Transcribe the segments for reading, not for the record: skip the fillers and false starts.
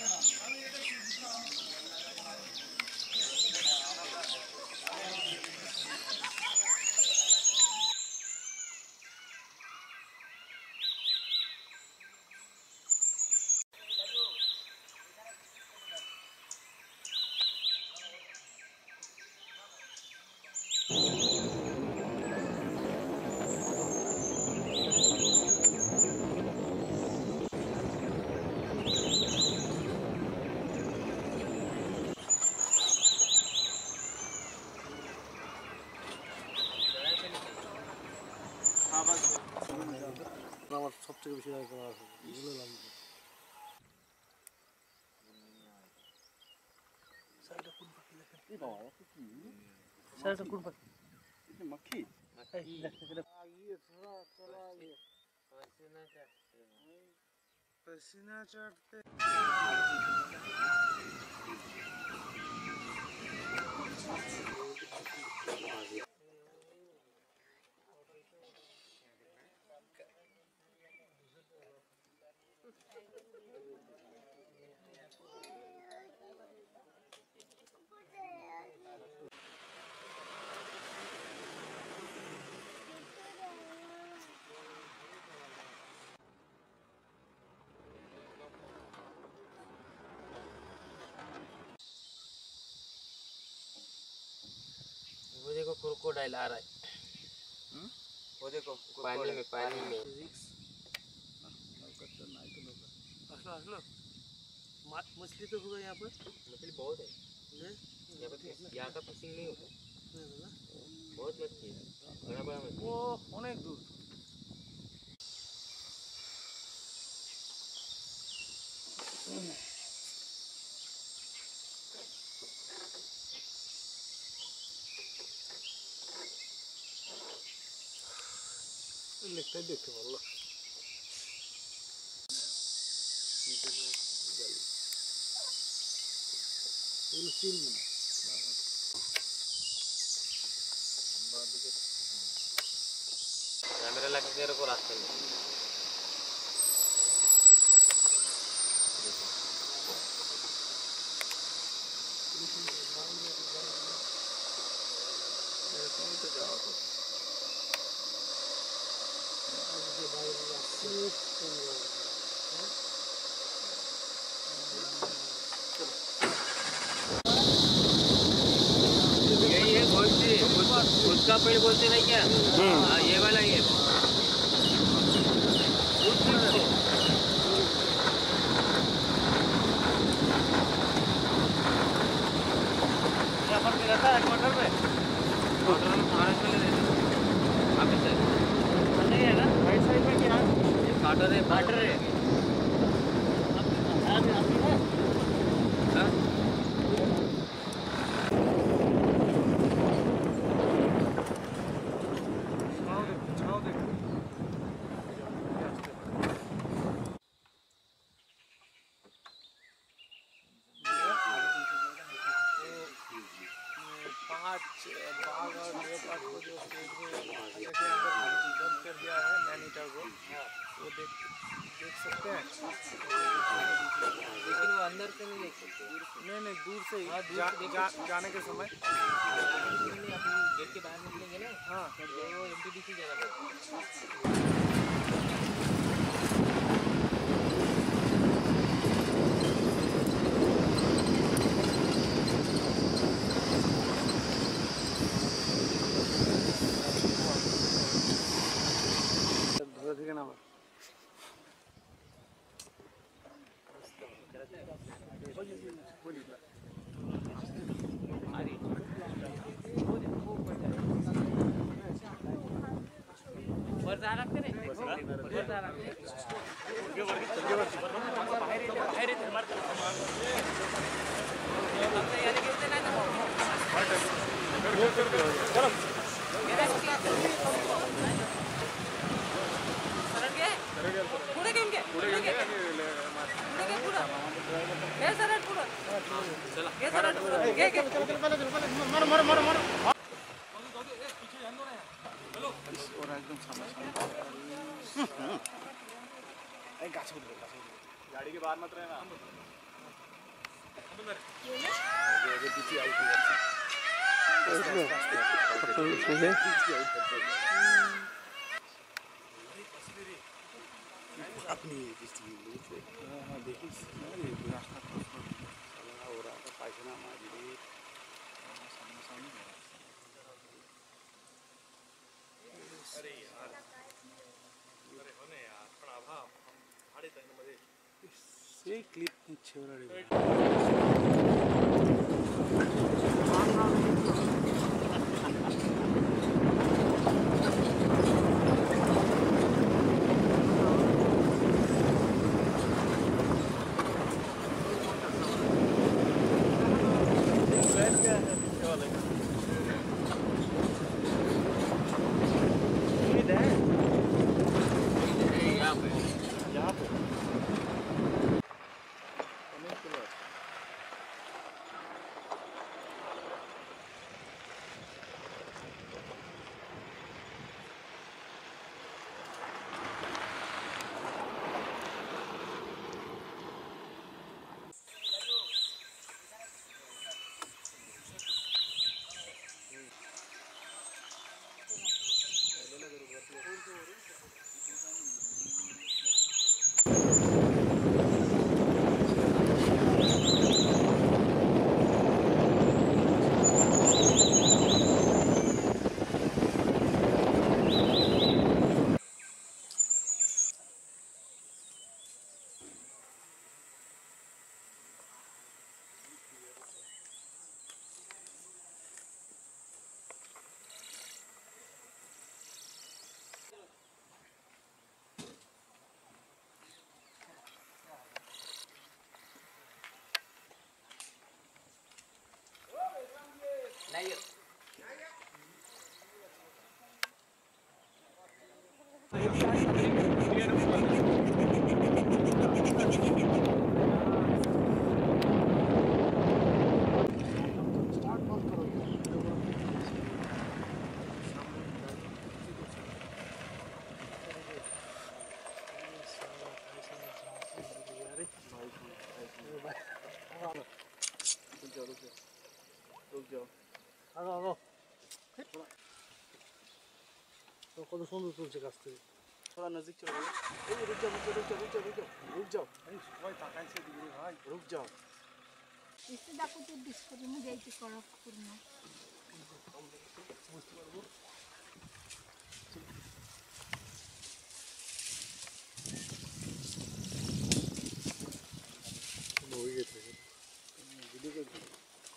সবথেকে বেশি রায় করা আছে বুঝলাম সাইডটা কোন পাখি দেখেন এই বাবা এটা কি সাইডটা কোন পাখি এটা মক্খি এই দেখতে ये थोड़ा चला ये पसीना चढ़ते वो देखो क्रोकोडाइल आ रहा है। वो देखो पानी में असलो मछली तो होगा यहाँ पर मछली बहुत है यहाँ का फिशिंग नहीं होता बहुत मछली है बड़ा बड़ा मछली वो अनेक दूर लिखते देखते वाला कैमरा लगा के रखो रास्ते में यही है उसका पेड़ बोलते नहीं क्या हाँ ये वाला ही है रहता है क्वार्टर में महाराष्ट्र में रहते आप नहीं है ना राइट साइड में क्या काटर है बाघ और लेपर्ड को जो स्टेज में जैसे अंदर बंद कर दिया है मैनीटर को वो देख सकते हैं लेकिन वो अंदर से नहीं देख सकते नहीं दूर से ही जाने के समय अपनी गेट के बाहर निकलेंगे ना हाँ तो वो एमटीडीसी जगह पर गाड़ी के बाहर मत रहना अपनी देखिए रास्ता क्रॉस हो रहा था पायखाना हमारी अरे यार अरे होने यार पण आभा हाडे मध्ये से क्लिप छेवराडी नहीं रुक जाओ आगो तो कत सुंदर तुलছে কাছ থেকে थोड़ा नजदीक चलो रुक जाओ সবাই তাকাইছে দিদি ভাই रुक जाओ इससे देखो तो डिस्कवरी में जाइए करा करना বুঝতে পারবো हो गए थे वीडियो को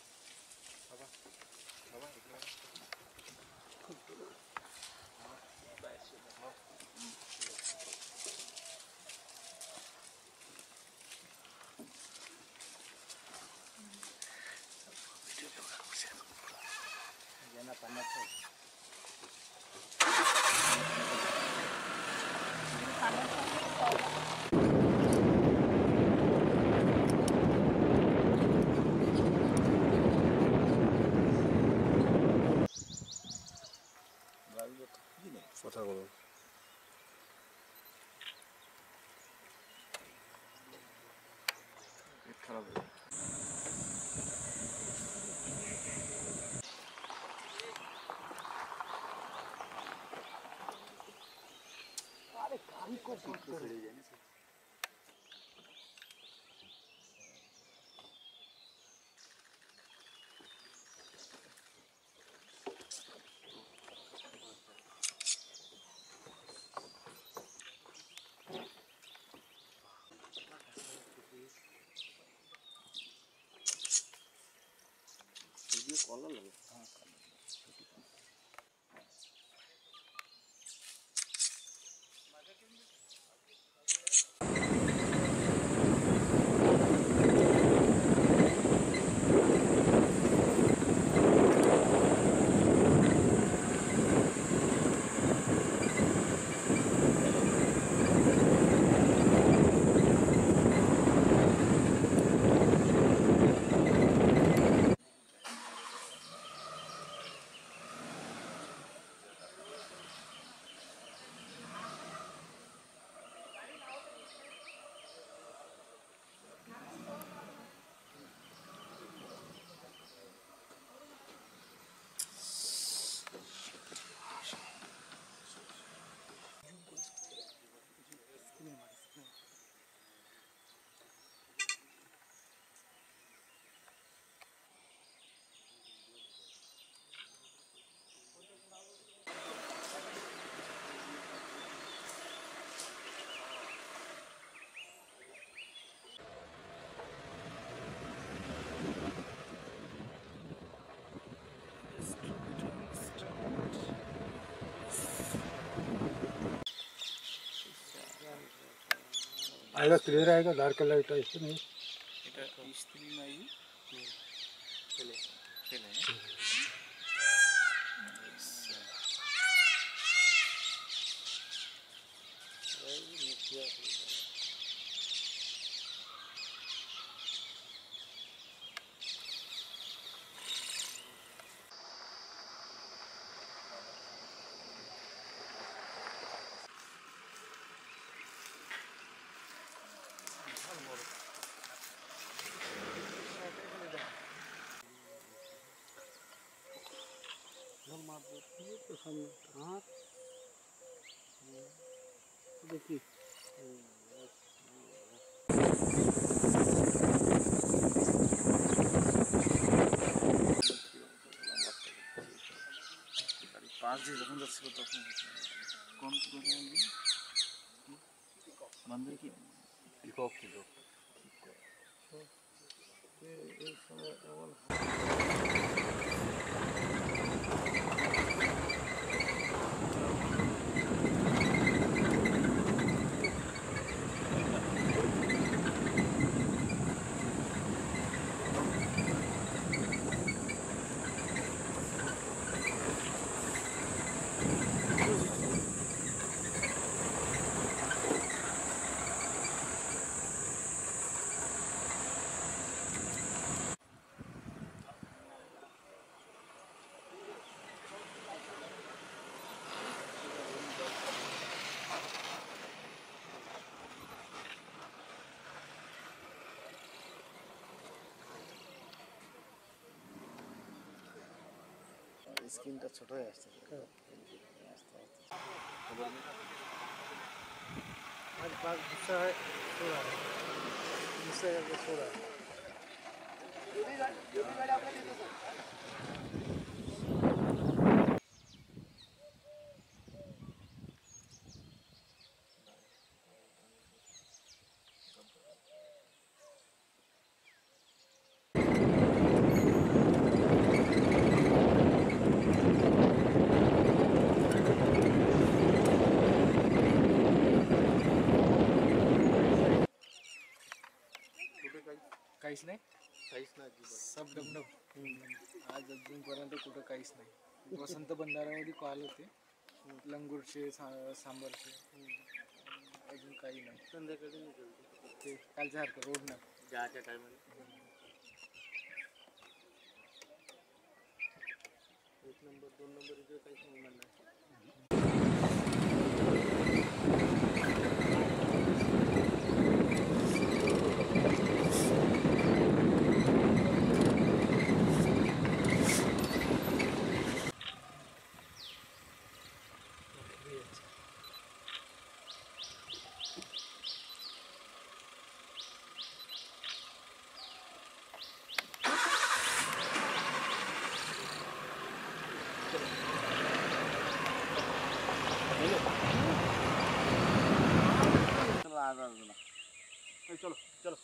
কথা বলো খারাপ আরে গাড়ি কো চলে যায় না कॉलर लगे हाँ आएगा क्लियर आएगा डार्क लाइट ऐसे नहीं এটা স্ত্রী নাই ছেলে ছেলে तो सामने हाँ देखिए पाँच दिन যখন যাচ্ছিল তখন কোন বন্ধ কি পিকক পিকক এই সময় এমন স্ক্রিনটা ছোট হয়ে আসছে आज पास गुस्सा है सो रहा है गुस्सा करके सो रहा है काहीच नाही काहीच नाही सब डबडब आज अजूनपर्यंत कुठं काहीच नाही वसंत बंधाऱ्यामध्ये कॉल होते लंगूरचे सांबरचे अजून काही नाही संध्याकाळी निघाल ते कालच्यासारखं रोड नाही जायच्या टायमाला एक नंबर दोन नंबर इकडे काहीच होणार नाही चलो चलो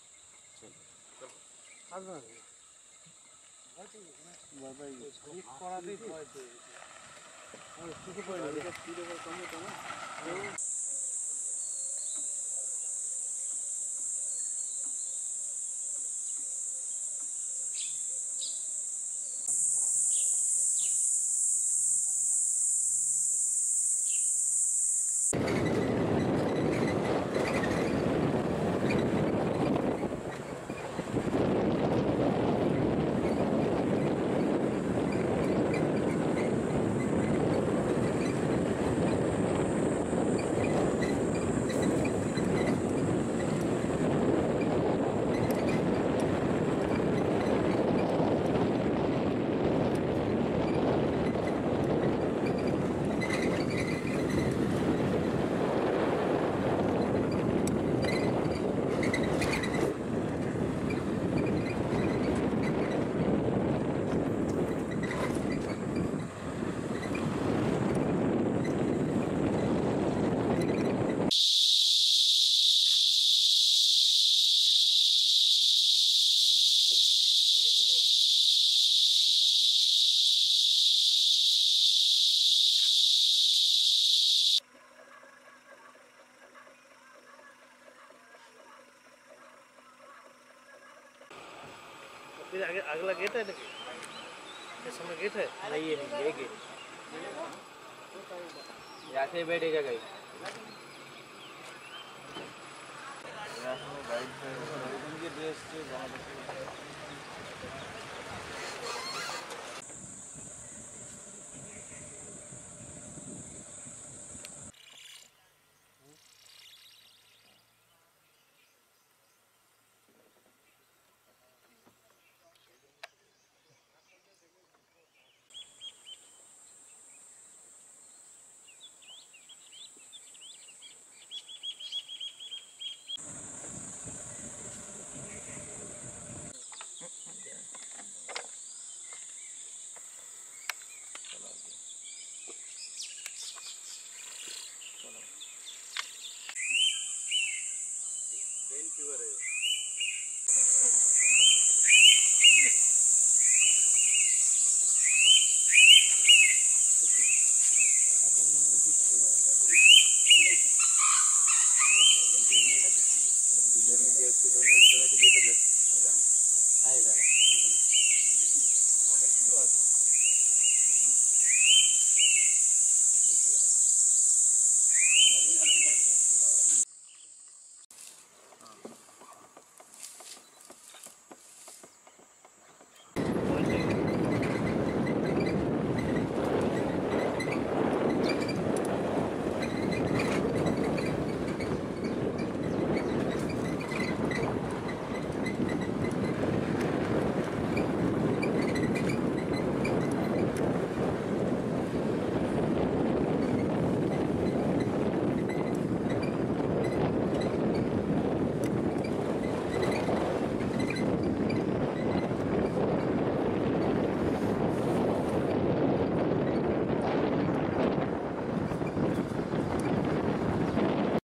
फिर आगे अगला गेट है देखिए, ये सामने गेट है। नहीं ये नहीं, ये गेट यहाँ से बैठेगा कहीं। गाइड से उनके देश से